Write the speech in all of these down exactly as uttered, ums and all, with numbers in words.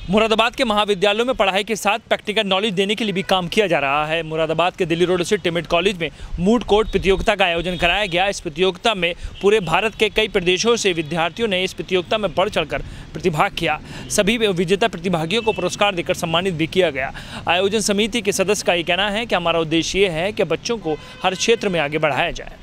मुरादाबाद के महाविद्यालयों में पढ़ाई के साथ प्रैक्टिकल नॉलेज देने के लिए भी काम किया जा रहा है। मुरादाबाद के दिल्ली रोड स्थित टिमिट कॉलेज में मूड कोर्ट प्रतियोगिता का आयोजन कराया गया। इस प्रतियोगिता में पूरे भारत के कई प्रदेशों से विद्यार्थियों ने इस प्रतियोगिता में बढ़ चढ़कर प्रतिभाग किया। सभी विजेता प्रतिभागियों को पुरस्कार देकर सम्मानित भी किया गया। आयोजन समिति के सदस्य का ये कहना है कि हमारा उद्देश्य ये है कि बच्चों को हर क्षेत्र में आगे बढ़ाया जाए।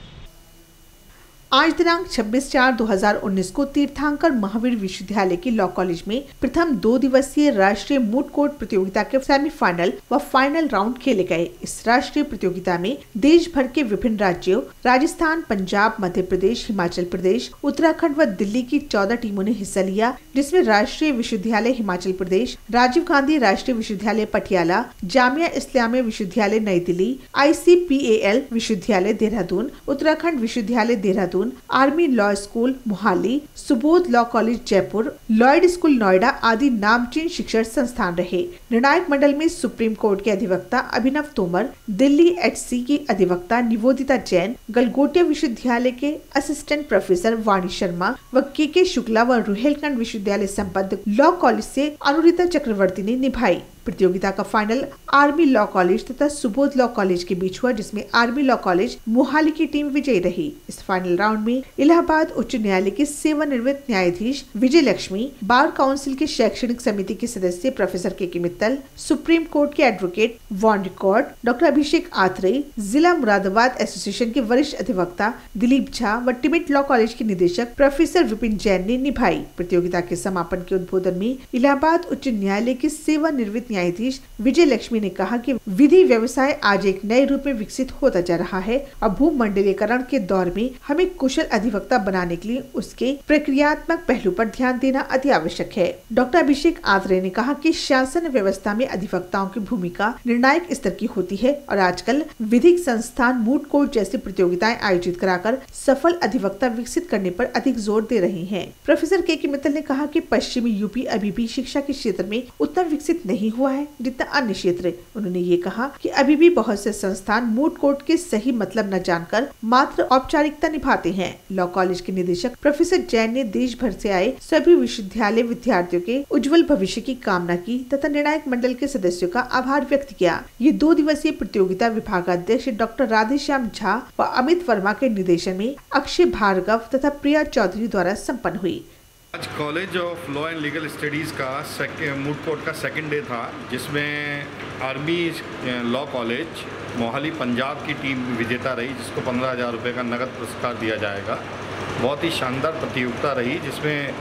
आज दिनांक छब्बीस चार दो हज़ार उन्नीस को तीर्थंकर महावीर विश्वविद्यालय के लॉ कॉलेज में प्रथम दो दिवसीय राष्ट्रीय मूड कोर्ट प्रतियोगिता के सेमीफाइनल व फाइनल राउंड खेले गए। इस राष्ट्रीय प्रतियोगिता में देश भर के विभिन्न राज्यों राजस्थान, पंजाब, मध्य प्रदेश, हिमाचल प्रदेश, उत्तराखंड व दिल्ली की चौदह टीमों ने हिस्सा लिया, जिसमें राष्ट्रीय विश्वविद्यालय हिमाचल प्रदेश, राजीव गांधी राष्ट्रीय विश्वविद्यालय पटियाला, जामिया इस्लामिया विश्वविद्यालय नई Delhi, I C P A L विश्वविद्यालय देहरादून, उत्तराखंड विश्वविद्यालय Dehradun, army law school Mohali, Subodh law college Jaipur, Lloyd school Noida आदि नामचीन शिक्षण संस्थान रहे। निर्णायक मंडल में सुप्रीम कोर्ट के अधिवक्ता अभिनव तोमर, दिल्ली एच सी की अधिवक्ता निवोदिता जैन, गलगोटिया विश्वविद्यालय के असिस्टेंट प्रोफेसर वाणी शर्मा व के के शुक्ला व रुहेलखंड विश्वविद्यालय संबद्ध लॉ कॉलेज से अनुरिता चक्रवर्ती ने निभाई। प्रतियोगिता का फाइनल आर्मी लॉ कॉलेज तथा सुबोध लॉ कॉलेज के बीच हुआ, जिसमें आर्मी लॉ कॉलेज मोहाली की टीम विजयी रही। इस फाइनल राउंड में इलाहाबाद उच्च न्यायालय के सेवानिवृत्त न्यायाधीश विजय लक्ष्मी, बार काउंसिल के शैक्षणिक समिति के सदस्य professor K K Mittal, supreme court के advocate on record doctor Abhishek Atreya, जिला मुरादाबाद एसोसिएशन के वरिष्ठ अधिवक्ता दिलीप झा व टिमिट लॉ कॉलेज के निदेशक प्रोफेसर विपिन जैन ने निभाई। प्रतियोगिता के समापन के उद्बोधन में इलाहाबाद उच्च न्यायालय के सेवानिवृत्त न्यायाधीश विजय लक्ष्मी ने कहा कि विधि व्यवसाय आज एक नए रूप में विकसित होता जा रहा है और भूमंडलीकरण के दौर में हमें कुशल अधिवक्ता बनाने के लिए उसके प्रक्रियात्मक पहलू पर ध्यान देना अति आवश्यक है। डॉक्टर अभिषेक आत्रेय ने कहा कि शासन व्यवस्था में अधिवक्ताओं की भूमिका निर्णायक स्तर की होती है और आजकल विधिक संस्थान मूड कोर्ट जैसी प्रतियोगिताएं आयोजित कराकर सफल अधिवक्ता विकसित करने पर अधिक जोर दे रहे हैं। प्रोफेसर के के मित्तल ने कहा कि पश्चिमी यूपी अभी भी शिक्षा के क्षेत्र में उतना विकसित नहीं हुआ है जितना अन्य क्षेत्र। उन्होंने ये कहा कि अभी भी बहुत से संस्थान मूड कोर्ट के सही मतलब न जानकर मात्र औपचारिकता निभाते हैं। लॉ कॉलेज के निदेशक प्रोफेसर जैन ने देश भर से आए सभी विश्वविद्यालय विद्यार्थियों के उज्जवल भविष्य की कामना की तथा निर्णायक मंडल के सदस्यों का आभार व्यक्त किया। ये दो दिवसीय प्रतियोगिता विभागाध्यक्ष डॉक्टर राधेश्याम झा व अमित वर्मा के निर्देशन में अक्षय भार्गव तथा प्रिया चौधरी द्वारा सम्पन्न हुई। आज college of law and legal studies का मूड कोर्ट का सेकंड डे था, जिसमें army law college Mohali Punjab की टीम विजेता रही, जिसको पंद्रह हज़ार रुपये का नगद पुरस्कार दिया जाएगा। बहुत ही शानदार प्रतियोगिता रही, जिसमें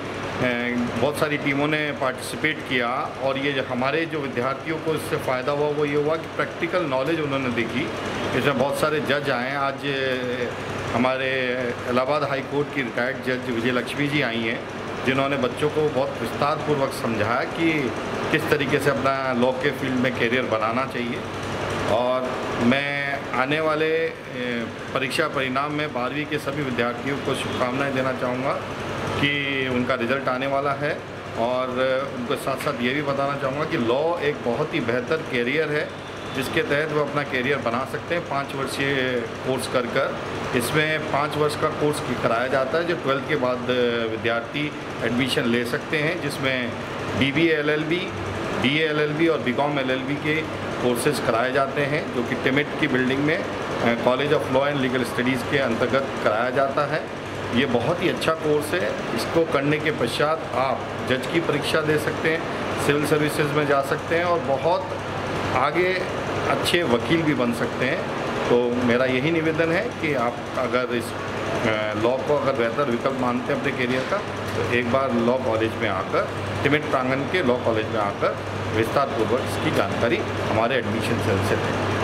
बहुत सारी टीमों ने पार्टिसिपेट किया और ये जो हमारे जो विद्यार्थियों को इससे फ़ायदा हुआ वो ये हुआ कि प्रैक्टिकल नॉलेज उन्होंने देखी। इसमें बहुत सारे जज आए। आज हमारे इलाहाबाद हाई कोर्ट की रिटायर्ड जज विजय लक्ष्मी जी आई हैं, जिन्होंने बच्चों को बहुत विस्तारपूर्वक समझाया कि किस तरीके से अपना लॉ के फील्ड में करियर बनाना चाहिए। और मैं आने वाले परीक्षा परिणाम में बारहवीं के सभी विद्यार्थियों को शुभकामनाएं देना चाहूँगा कि उनका रिज़ल्ट आने वाला है, और उनको साथ साथ ये भी बताना चाहूँगा कि लॉ एक बहुत ही बेहतर करियर है, जिसके तहत वो अपना करियर बना सकते हैं। पाँच वर्षीय कोर्स कर कर इसमें पाँच वर्ष का कोर्स कराया जाता है, जो ट्वेल्थ के बाद विद्यार्थी एडमिशन ले सकते हैं, जिसमें B B A L L B, B A L L B और B com L L B के कोर्सेज कराए जाते हैं, जो कि टिमिट की बिल्डिंग में college of law and legal studies के अंतर्गत कराया जाता है। ये बहुत ही अच्छा कोर्स है। इसको करने के पश्चात आप जज की परीक्षा दे सकते हैं, सिविल सर्विसेज में जा सकते हैं और बहुत आगे अच्छे वकील भी बन सकते हैं। तो मेरा यही निवेदन है कि आप अगर इस लॉ को अगर बेहतर विकल्प मानते हैं अपने करियर का, तो एक बार लॉ कॉलेज में आकर, टिमिट प्रांगण के लॉ कॉलेज में आकर विस्तारपूर्वक इसकी जानकारी हमारे एडमिशन सेल से लें।